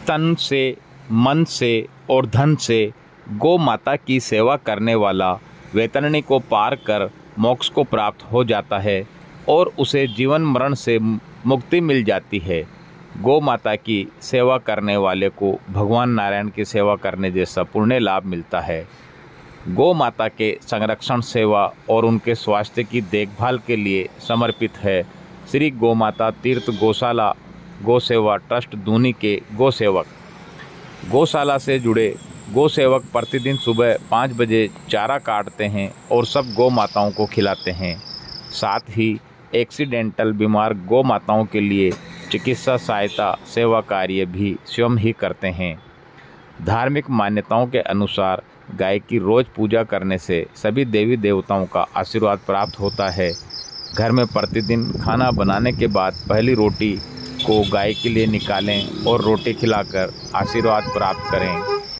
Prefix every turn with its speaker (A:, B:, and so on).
A: तन से, मन से और धन से गौ माता की सेवा करने वाला वैतरणी को पार कर मोक्ष को प्राप्त हो जाता है और उसे जीवन मरण से मुक्ति मिल जाती है। गौ माता की सेवा करने वाले को भगवान नारायण की सेवा करने जैसा पुण्य लाभ मिलता है। गौ माता के संरक्षण, सेवा और उनके स्वास्थ्य की देखभाल के लिए समर्पित है श्री गौ माता तीर्थ गौशाला गौ सेवा ट्रस्ट दूनी के गौ सेवक। गौशाला से जुड़े गौ सेवक प्रतिदिन सुबह 5 बजे चारा काटते हैं और सब गौ माताओं को खिलाते हैं। साथ ही एक्सीडेंटल बीमार गौ माताओं के लिए चिकित्सा सहायता सेवा कार्य भी स्वयं ही करते हैं। धार्मिक मान्यताओं के अनुसार गाय की रोज पूजा करने से सभी देवी देवताओं का आशीर्वाद प्राप्त होता है। घर में प्रतिदिन खाना बनाने के बाद पहली रोटी को गाय के लिए निकालें और रोटी खिलाकर आशीर्वाद प्राप्त करें।